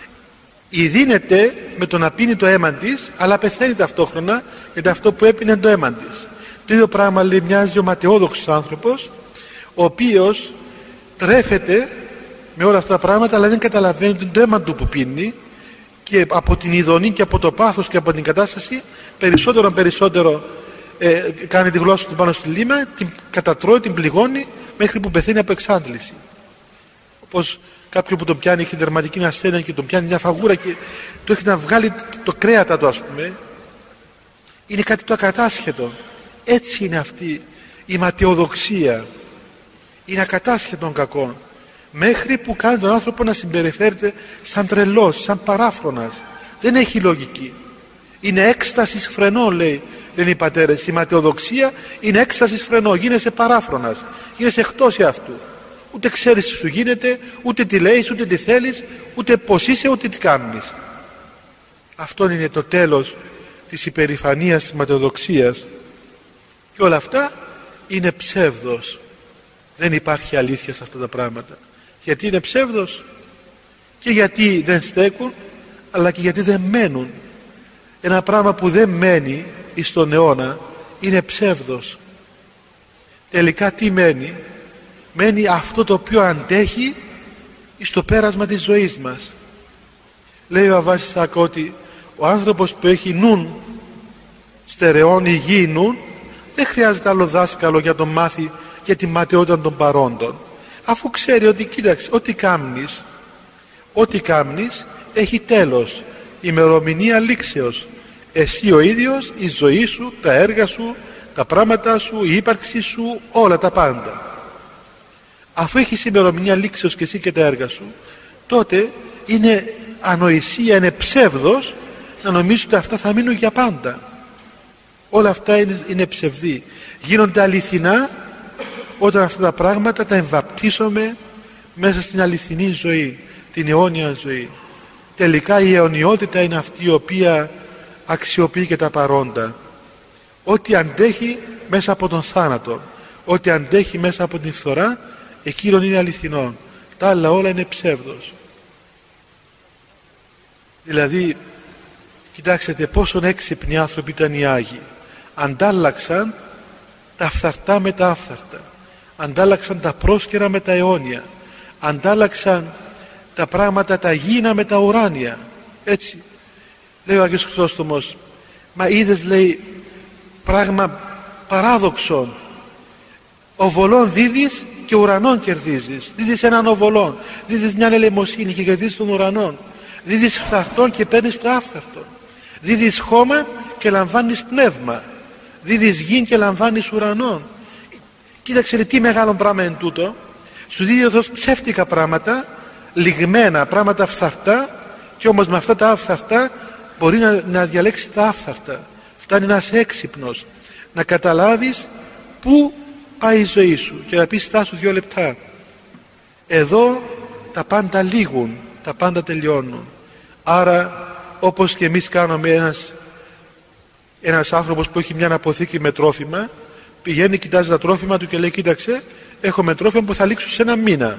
Ιδίνεται με το να πίνει το αίμα της, αλλά πεθαίνει ταυτόχρονα, γιατί αυτό που έπινε το αίμα της. Το ίδιο πράγμα, λέει, μοιάζει ο ματαιόδοξος άνθρωπος, ο οποίος τρέφεται με όλα αυτά τα πράγματα, αλλά δεν καταλαβαίνει ότι το αίμα του που πίνει, και από την ειδονή και από το πάθος και από την κατάσταση, περισσότερο περισσότερο ε, κάνει τη γλώσσα του πάνω στη λίμα, την κατατρώει, την πληγώνει, μέχρι που πεθαίνει από εξάντληση. Όπως κάποιον που τον πιάνει, έχει δερματική ασθένεια και τον πιάνει μια φαγούρα και του έχει να βγάλει το κρέατα του, ας πούμε. Είναι κάτι το ακατάσχετο. Έτσι είναι αυτή η ματαιοδοξία. Είναι ακατάσχετον κακών. Μέχρι που κάνει τον άνθρωπο να συμπεριφέρεται σαν τρελός, σαν παράφρονας. Δεν έχει λογική. Είναι έκστασης φρενών, λέει, λένε οι πατέρες. Η ματαιοδοξία είναι έκστασης φρενών. Γίνεσαι παράφρονας. Γίνεσαι εκτός αυτού. Ούτε ξέρεις τι σου γίνεται, ούτε τι λέεις, ούτε τι θέλεις, ούτε πως είσαι, ούτε τι κάνεις. Αυτό είναι το τέλος της υπερηφανίας, της ματαιοδοξίας. Και όλα αυτά είναι ψεύδος. Δεν υπάρχει αλήθεια σε αυτά τα πράγματα. Γιατί είναι ψεύδος? Και γιατί δεν στέκουν, αλλά και γιατί δεν μένουν. Ένα πράγμα που δεν μένει στον αιώνα είναι ψεύδος. Τελικά τι μένει? Μένει αυτό το οποίο αντέχει στο πέρασμα της ζωής μας. Λέει ο Αββάς Ισαάκ ότι ο άνθρωπος που έχει νουν στερεών, υγιή νουν, δεν χρειάζεται άλλο δάσκαλο για τον μάθει για τη ματαιότητα των παρόντων, αφού ξέρει ότι κοίταξε, ό,τι κάμνεις ό,τι κάμνεις έχει τέλος, ημερομηνία λήξεως. Εσύ ο ίδιος, η ζωή σου, τα έργα σου, τα πράγματα σου, η ύπαρξή σου, όλα τα πάντα. Αφού έχεις ημερομηνία λήξεως και εσύ και τα έργα σου, τότε είναι ανοησία, είναι ψεύδος να νομίζεις ότι αυτά θα μείνουν για πάντα. Όλα αυτά είναι, είναι ψευδή. Γίνονται αληθινά όταν αυτά τα πράγματα τα εμβαπτίσουμε μέσα στην αληθινή ζωή, την αιώνια ζωή. Τελικά η αιωνιότητα είναι αυτή η οποία αξιοποιεί και τα παρόντα. Ό,τι αντέχει μέσα από τον θάνατο, ό,τι αντέχει μέσα από την φθορά, εκείνον είναι αληθινό. Τα άλλα όλα είναι ψεύδος. Δηλαδή, κοιτάξτε πόσον έξυπνοι άνθρωποι ήταν οι Άγιοι. Αντάλλαξαν τα φθαρτά με τα άφθαρτα, αντάλλαξαν τα πρόσκαιρα με τα αιώνια, αντάλλαξαν τα πράγματα τα γήινα με τα ουράνια. Έτσι λέει ο Άγιος Χρυσόστομος, μα είδες, λέει, πράγμα παράδοξον, οβολών δίδεις και ουρανών κερδίζεις. Δίδεις έναν οβολόν, δίδεις μια ελεημοσύνη και κερδίζεις τον ουρανόν. Δίδεις φθαρτόν και παίρνεις το άφθαρτο. Δίδεις χώμα και λαμβάνεις πνεύμα. Δίδεις γη και λαμβάνεις ουρανόν. Κοίταξε τι μεγάλο πράγμα είναι τούτο. Σου δίδει ο Θεός ψεύτικα πράγματα, λιγμένα πράγματα φθαρτά, και όμως με αυτά τα άφθαρτα μπορεί να, να διαλέξει τα άφθαρτα. Φτάνει να είσαι έξυπνος, να καταλάβεις πού πάει η ζωή σου και να πεις στάσου δύο λεπτά. Εδώ τα πάντα λήγουν, τα πάντα τελειώνουν. Άρα όπως και εμείς κάνουμε, ένας, ένας άνθρωπος που έχει μια αποθήκη με τρόφιμα πηγαίνει, κοιτάζει τα τρόφιμα του και λέει, κοίταξε, έχουμε τρόφιμα που θα λήξουν σε ένα μήνα.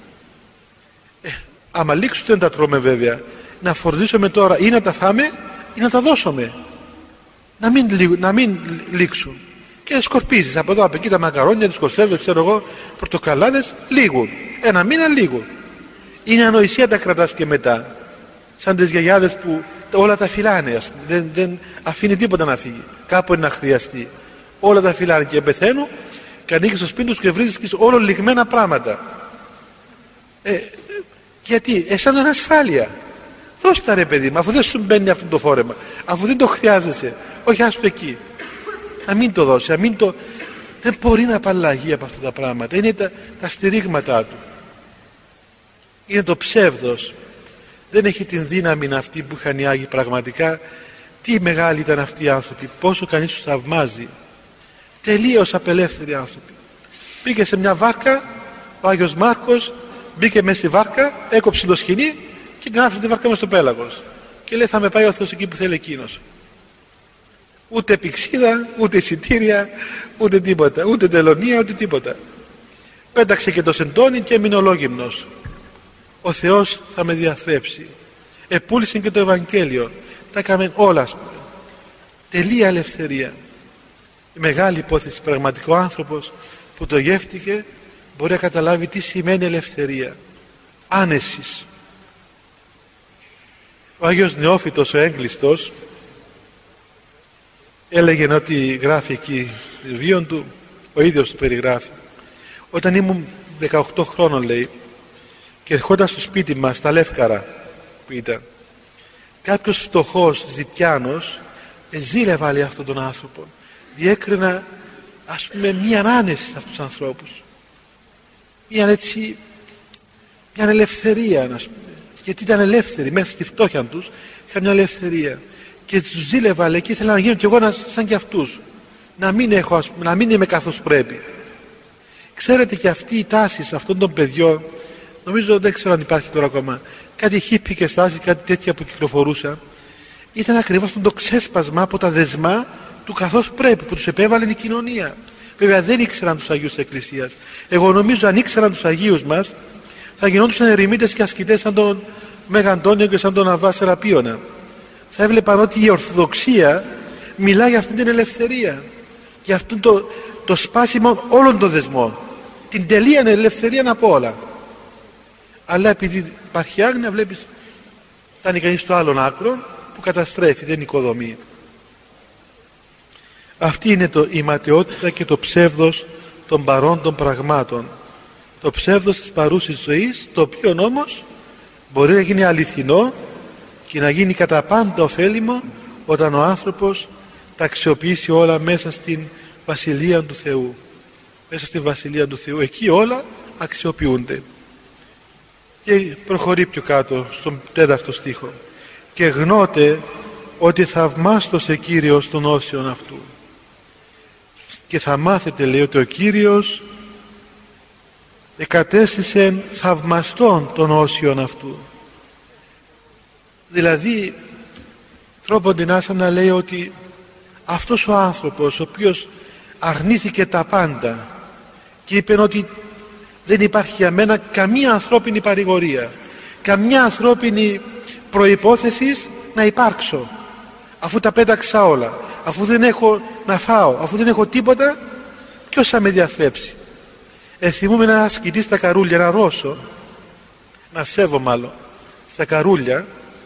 Ε, άμα λήξουν δεν τα τρώμε βέβαια. Να φορτίσουμε τώρα ή να τα φάμε ή να τα δώσουμε. Να μην, να μην λήξουν. Και σκορπίζεις από εδώ από εκεί τα μακαρόνια, τις κονσέρβες, ξέρω εγώ, πορτοκαλάδες, λήγουν. Ένα μήνα λήγουν. Είναι ανοησία τα κρατάς και μετά. Σαν τις γιαγιάδες που όλα τα φυλάνε, ας πούμε. Δεν, δεν αφήνει τίποτα να φύγει. Κάπου είναι να χρειαστεί. Όλα τα φυλάνε και πεθαίνουν και ανοίγεις στο σπίτι τους και βρίσκεις όλο λιγμένα πράγματα. Ε, γιατί, αισθάνονται ασφάλεια. Δώσ' τα ρε παιδί μου, αφού δεν σου μπαίνει αυτό το φόρεμα, αφού δεν το χρειάζεσαι, όχι άστο εκεί. Να μην το δώσει, να μην το... Δεν μπορεί να απαλλαγεί από αυτά τα πράγματα. Είναι τα, τα στηρίγματά του. Είναι το ψεύδος. Δεν έχει την δύναμη αυτή που είχαν οι Άγιοι πραγματικά. Τι μεγάλοι ήταν αυτοί οι άνθρωποι, πόσο κανείς τους θαυμάζει. Τελείως απελεύθεροι άνθρωποι. Μπήκε σε μια βάρκα, ο Άγιος Μάρκος μπήκε μέσα στη βάρκα, έκοψε το σκοινί και την άφησε τη βάρκα μες στο πέλαγος. Και λέει, θα με πάει ο Θεός εκεί που θέλει εκείνος. Ούτε πηξίδα, ούτε εισιτήρια, ούτε τίποτα, ούτε τελωνία, ούτε τίποτα. Πέταξε και το σεντόνι και έμεινε ολόγυμνος. Ο Θεός θα με διαθρέψει. Επούλησε και το Ευαγγέλιο. Τα έκαμε όλα, ας πούμε. Τελεία ελευθερία. Η μεγάλη υπόθεση, πραγματικό άνθρωπος που το γεύτηκε μπορεί να καταλάβει τι σημαίνει ελευθερία. Άνεσης. Ο Άγιος Νεόφυτος ο έγκλειστος έλεγε ότι γράφει εκεί βίον του, ο ίδιος του περιγράφει, όταν ήμουν δεκαοκτώ χρόνων, λέει, και ερχόταν στο σπίτι μας στα Λεύκαρα που ήταν, κάποιος φτωχός ζητιάνος ζήλευα, λέει, αυτόν τον άνθρωπο. Διέκρινα, ας πούμε, μια άνεση σε αυτούς τους ανθρώπους, μια έτσι, μια ελευθερία, ας πούμε, γιατί ήταν ελεύθεροι μέσα στη φτώχεια τους, είχαν μια ελευθερία και τους ζήλευα, λέει, και ήθελα να γίνω κι εγώ σαν κι αυτούς, να μην έχω, ας πούμε, να μην είμαι καθώς πρέπει. Ξέρετε, και αυτή η τάση σε αυτών των παιδιών, νομίζω, δεν ξέρω αν υπάρχει τώρα ακόμα, κάτι χίπικες τάσεις, κάτι τέτοια που κυκλοφορούσαν, ήταν ακριβώς το ξέσπασμα από τα δεσμά του καθώς πρέπει που τους επέβαλε η κοινωνία. Βέβαια δεν ήξεραν τους Αγίους της Εκκλησίας. Εγώ νομίζω αν ήξεραν τους Αγίους μας θα γινόντουσαν ερημίτες και ασκητές σαν τον Μέγα Αντώνιο και σαν τον Αββά Σεραπίωνα. Θα έβλεπαν ότι η Ορθοδοξία μιλάει για αυτή την ελευθερία, για αυτό το, το σπάσιμο όλων των δεσμών, την τελεία ελευθερία από όλα. Αλλά επειδή υπάρχει άγνοια, βλέπεις, Φτάνει κανείς στο άλλον άκρο που καταστρέφει, δεν οικοδομεί. Αυτή είναι το, η ματαιότητα και το ψεύδος των παρόντων πραγμάτων. Το ψεύδος της παρούσης ζωής, το οποίο όμως μπορεί να γίνει αληθινό και να γίνει κατά πάντα ωφέλιμο όταν ο άνθρωπος τα αξιοποιήσει όλα μέσα στην Βασιλεία του Θεού. Μέσα στην Βασιλεία του Θεού, εκεί όλα αξιοποιούνται. Και προχωρεί πιο κάτω στον τέταρτο στίχο. Και γνώτε ότι θαυμάστος Κύριος των όσιων αυτού. Και θα μάθετε, λέει, ότι ο Κύριος εκατέστησε θαυμαστών των όσιων αυτού. Δηλαδή τρόπον την άσα να λέει ότι αυτός ο άνθρωπος ο οποίος αρνήθηκε τα πάντα και είπε ότι δεν υπάρχει για μένα καμία ανθρώπινη παρηγορία, καμιά ανθρώπινη προϋπόθεση να υπάρξω, αφού τα πέταξα όλα, αφού δεν έχω να φάω, αφού δεν έχω τίποτα, ποιος θα με διαθρέψει? Ε, θυμούμαι ένα ασκητή στα Καρούλια, ένα Ρώσο, να σέβω μάλλον, στα Καρούλια.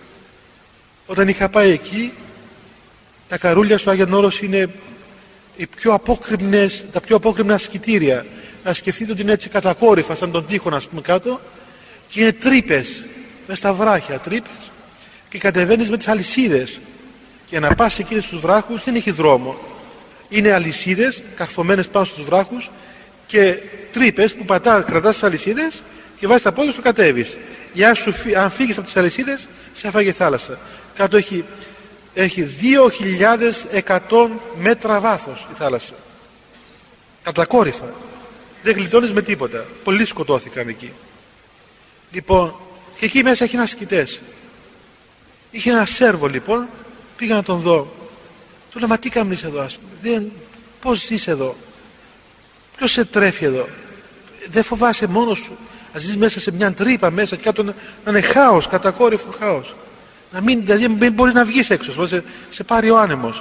Όταν είχα πάει εκεί, τα Καρούλια στο Άγιον Όρος είναι οι πιο απόκρημνες, τα πιο απόκρημνα ασκητήρια. Να σκεφτείτε ότι είναι έτσι κατακόρυφα, σαν τον τοίχο, να πούμε, κάτω, και είναι τρύπες, μες στα βράχια, τρύπες, και κατεβαίνεις με τις αλυσίδες. Για να πας εκεί στους βράχους δεν έχει δρόμο. Είναι αλυσίδες καρφωμένες πάνω στους βράχους και τρύπες που πατά, κρατάς τις αλυσίδες και βάζεις τα πόδια σου, κατέβεις. Για σου, αν φύγεις από τις αλυσίδες, σε έφαγε θάλασσα. Κάτω έχει, έχει δύο χιλιάδες εκατό μέτρα βάθος η θάλασσα. Κατακόρυφα. Δεν γλιτώνεις με τίποτα. Πολλοί σκοτώθηκαν εκεί. Λοιπόν, και εκεί μέσα έχει ασκητές. Είχε ένα Σέρβο, λοιπόν, πήγα να τον δω. Του λέω, μα τι κάνεις εδώ, ας πούμε? Δεν, πώς ζεις εδώ? Ποιος σε τρέφει εδώ? Δεν φοβάσαι μόνος σου? Να ζεις μέσα σε μια τρύπα μέσα και κάτω να, να είναι χάος, κατακόρυφο χάος. Να μην, δηλαδή μην μπορείς να βγεις έξω, σε, σε πάρει ο άνεμος.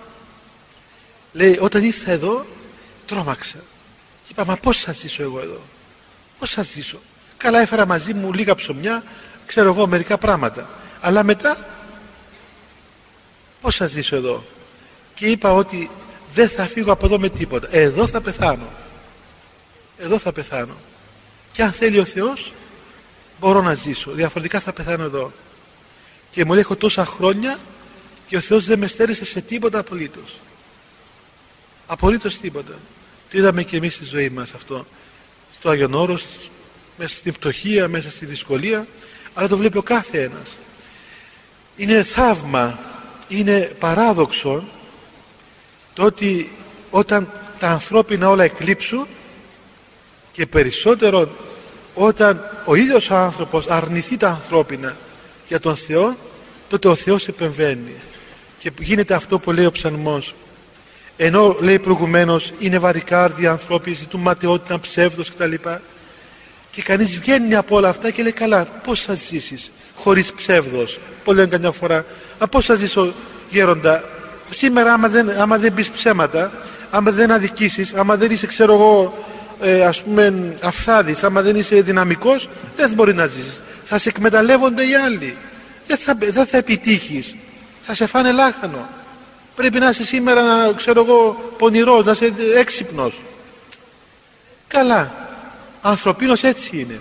Λέει, όταν ήρθα εδώ, τρόμαξα. Και είπα, μα πώς θα ζήσω εγώ εδώ? Πώς θα ζήσω? Καλά, έφερα μαζί μου λίγα ψωμιά, ξέρω εγώ μερικά πράγματα. Αλλά μετά, πώς θα ζήσω εδώ? Και είπα ότι δεν θα φύγω από εδώ με τίποτα. Εδώ θα πεθάνω. Εδώ θα πεθάνω. Και αν θέλει ο Θεός, μπορώ να ζήσω. Διαφορετικά θα πεθάνω εδώ. Και μου λέει, έχω τόσα χρόνια και ο Θεός δεν με στέρισε σε τίποτα απολύτως. Απολύτως τίποτα. Το είδαμε και εμείς στη ζωή μας αυτό. Στο Άγιον Όρος, μέσα στην πτωχία, μέσα στη δυσκολία, αλλά το βλέπει ο κάθε ένας. Είναι θαύμα, είναι παράδοξο το ότι όταν τα ανθρώπινα όλα εκλείψουν, και περισσότερο όταν ο ίδιος ο άνθρωπος αρνηθεί τα ανθρώπινα για τον Θεό, τότε ο Θεός επεμβαίνει και γίνεται αυτό που λέει ο ψαλμός. Ενώ λέει προηγουμένως είναι βαρικάρδια ανθρώποι, ζητούν ματαιότητα, ψεύδος κτλ. Και κανείς βγαίνει από όλα αυτά και λέει, καλά, πώς θα ζήσεις χωρίς ψεύδος? Που λένε καμιά φορά, α, πώς θα ζήσω γέροντα? Σήμερα άμα δεν, άμα δεν πεις ψέματα, άμα δεν αδικήσεις, άμα δεν είσαι, ξέρω εγώ, ε, ας πούμε αυθάδης, άμα δεν είσαι δυναμικός, δεν μπορεί να ζήσεις. Θα σε εκμεταλλεύονται οι άλλοι. Δεν θα, δεν θα επιτύχεις. Θα σε φάνε λάχανο. Πρέπει να είσαι σήμερα, να, ξέρω εγώ, πονηρός, να είσαι έξυπνος. Καλά. Ανθρωπίνος έτσι είναι.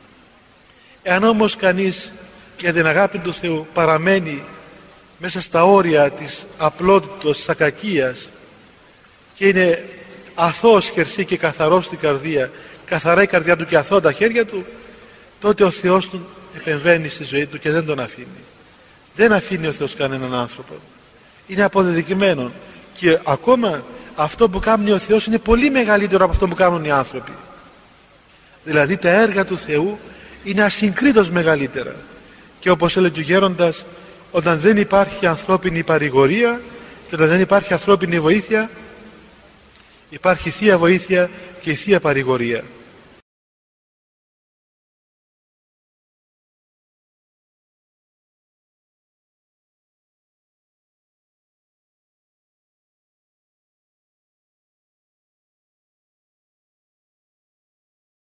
Εάν όμως κανείς για την αγάπη του Θεού παραμένει μέσα στα όρια της απλότητος, της ακακίας και είναι αθώος χερσί και καθαρός στην καρδία, καθαρά η καρδιά του και αθώα τα χέρια του, τότε ο Θεός του επεμβαίνει στη ζωή του και δεν τον αφήνει. Δεν αφήνει ο Θεός κανέναν άνθρωπο. Είναι αποδεδειγμένο. Και ακόμα αυτό που κάνει ο Θεός είναι πολύ μεγαλύτερο από αυτό που κάνουν οι άνθρωποι. Δηλαδή τα έργα του Θεού είναι ασυγκρίτως μεγαλύτερα. Και όπως έλεγε ο γέροντας, όταν δεν υπάρχει ανθρώπινη παρηγορία και όταν δεν υπάρχει ανθρώπινη βοήθεια, υπάρχει θεία βοήθεια και η θεία παρηγορία.